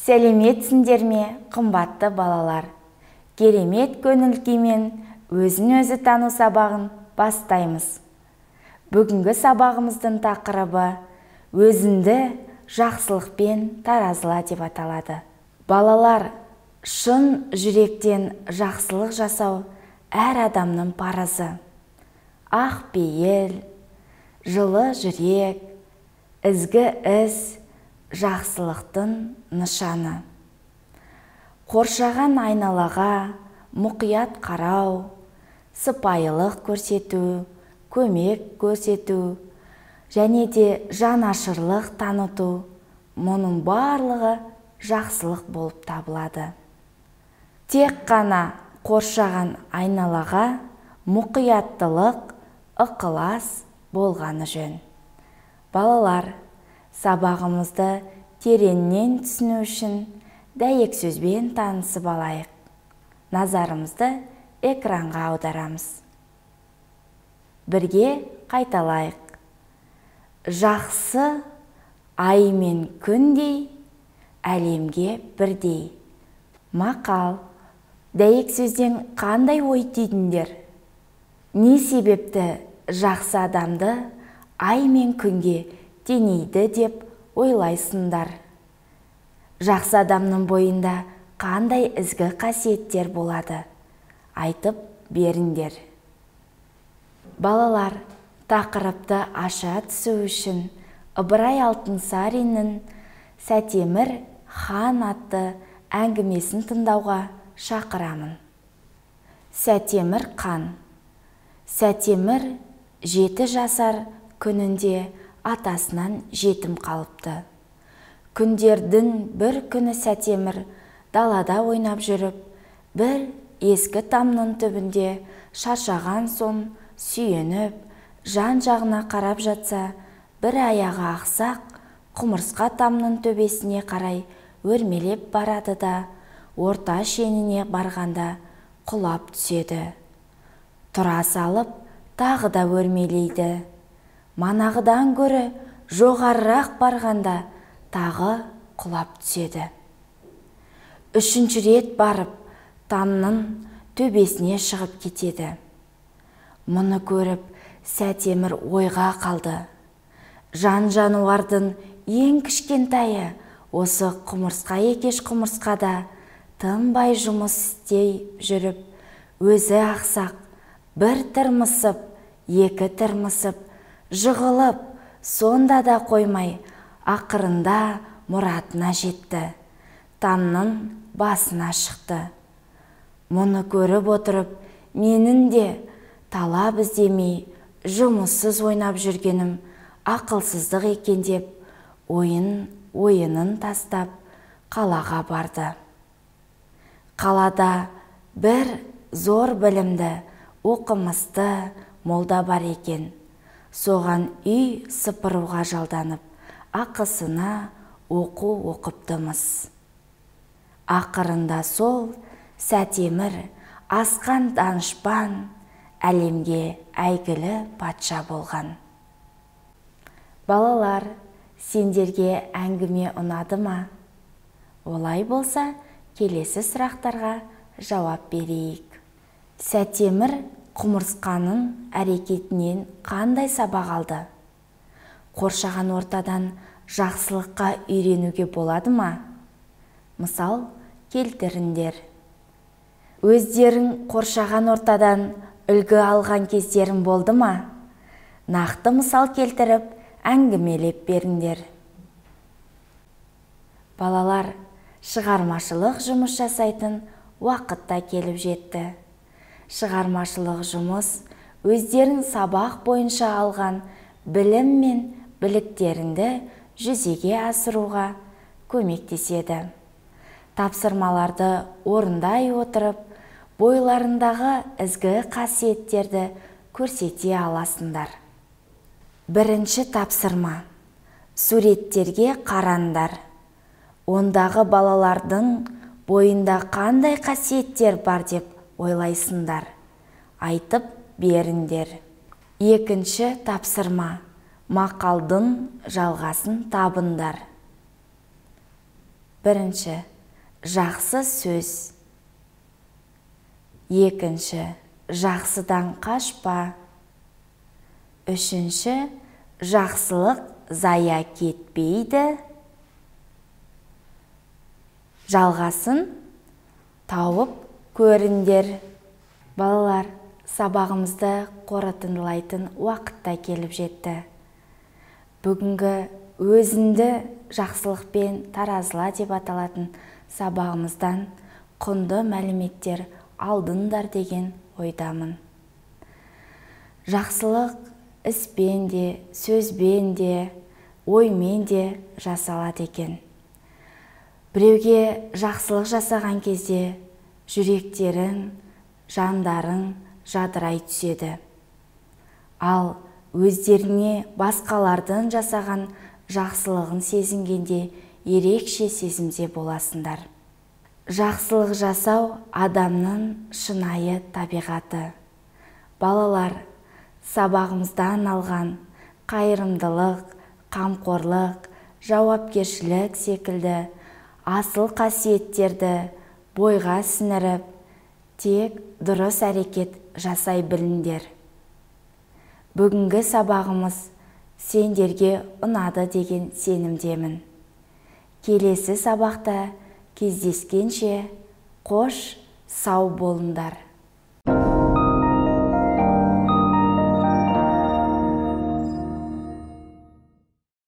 Сәлеметсіңдер ме, қымбатты балалар? Керемет көңіл-күймен өзін-өзі тану сабағын бастаймыз. Бүгінгі сабағымыздың тақырыбы өзіңді жақсылықпен таразыла деп аталады. Балалар, шын жүректен жақсылық жасау әр адамның парызы. Ақ пейіл, жылы жүрек, ізгі іс жақсылықтың нышаны. Қоршаған айналаға мұқият қарау, сыпайылық көрсету, көмек көрсету және де жанашырлық таныту, мұның барлығы жақсылық болып табылады. Тек қана қоршаған айналаға мұқияттылық, ықылас болғаны жөн. Балалар, сабағымызды тереңнен түсіну үшін дәйек сөзбен танысып алайық. Назарымызды экранға аударамыз. Бірге қайталайық. Жақсы ай мен күндей, әлемге бірдей. Мақал. Дәйек сөзден қандай ой түйдіңдер? Не себепті жақсы адамды ай мен күнге теңейді деп ойлайсыңдар? Жақсы адамның бойында қандай ізгі қасиеттер болады? Айтып беріңдер. Балалар, тақырыпты аша түсу үшін Ыбырай Алтынсариннің «Сәтемір хан» атты әңгімесін тыңдауға шақырамын. Сәтемір хан. Сәтемір 7 жасар күнінде атасынан жетім қалыпты. Күндердің бір күні Сәтемір далада ойнап жүріп, бір ескі тамның түбінде шаршаған соң сүйеніп, жан-жағына қарап жатса, бір аяғы ақсақ құмырсқа тамның төбесіне қарай өрмелеп барады да, орта шеніне барғанда құлап түседі. Тұра салып, тағы да өрмелейді. Манағыдан көрі жоғарырақ барғанда тағы құлап түседі. 3-ші рет барып, тамның төбесіне шығып кетеді. Мұны көріп, Сәтемір ойға қалды. Жан-жануардың ең кішкентайы осы құмырсқа екеш құмырсқада тынбай жұмыс істей жүріп, өзі ақсақ, бір тырмысып, екі тырмысып, жығылып, сонда да қоймай, ақырында мұратына жетті. Тамның басына шықты. Мұны көріп отырып, менің де талап іздемей, жұмыссыз ойнап жүргенім ақылсыздық екен деп, ойынын тастап, қалаға барды. Қалада бір зор білімді, оқымысты молда бар екен. Соған үй сыпыруға жалданып, ақысына оқу оқыптымыз. Ақырында сол Сәтемір асқан данышпан, әлемге әйгілі патша болған. Балалар, сендерге әңгіме ұнады ма? Олай болса, келесі сұрақтарға жауап берейік. Сәтемір құмырсқаның әрекетінен қандай сабақ алды? Қоршаған ортадан жақсылыққа үйренуге болады ма? Мысал келтіріңдер. Өздерің қоршаған ортадан үлгі алған кездерің болды ма? Нақты мысал келтіріп, әңгімелеп беріңдер. Балалар, шығармашылық жұмыс жасайтын уақытта келіп жетті. Шығармашылық жұмыс өздерің сабақ бойынша алған білім мен біліктеріңді жүзеге асыруға көмектеседі. Тапсырмаларды орындай отырып, бойларындағы ізгі қасиеттерді көрсете аласыңдар. Бірінші тапсырма. Суреттерге қараңдар. Ондағы балалардың бойында қандай қасиеттер бар деп ойлайсыңдар? Айтып беріңдер. Екінші тапсырма. Мақалдың жалғасын табыңдар. Бірінші, жақсы сөз. Екінші, жақсыдан қашпа. Үшінші, жақсылық зая кетпейді. Жалғасын тауып көріңдер. Балалар, сабағымызды қорытындылайтын уақытта келіп жетті. Бүгінгі өзіңді жақсылықпен таразыла деп аталатын сабағымыздан құнды мәліметтер алдыңдар деген ойдамын. Жақсылық іспен де, сөзбен де, оймен де жасалады екен. Біреуге жақсылық жасаған кезде жүректерің, жандарың жадырай түседі. Ал өздеріне басқалардың жасаған жақсылығын сезінгенде ерекше сезімде боласыңдар. Жақсылық жасау адамның шынайы табиғаты. Балалар, сабағымыздан алған қайырымдылық, қамқорлық, жауапкершілік секілді асыл қасиеттерді бойға сіңіріп, тек дұрыс әрекет жасай біліңдер. Бүгінгі сабағымыз сендерге ұнады деген сенімдемін. Келесі сабақта кездескенше қош, сау болыңдар.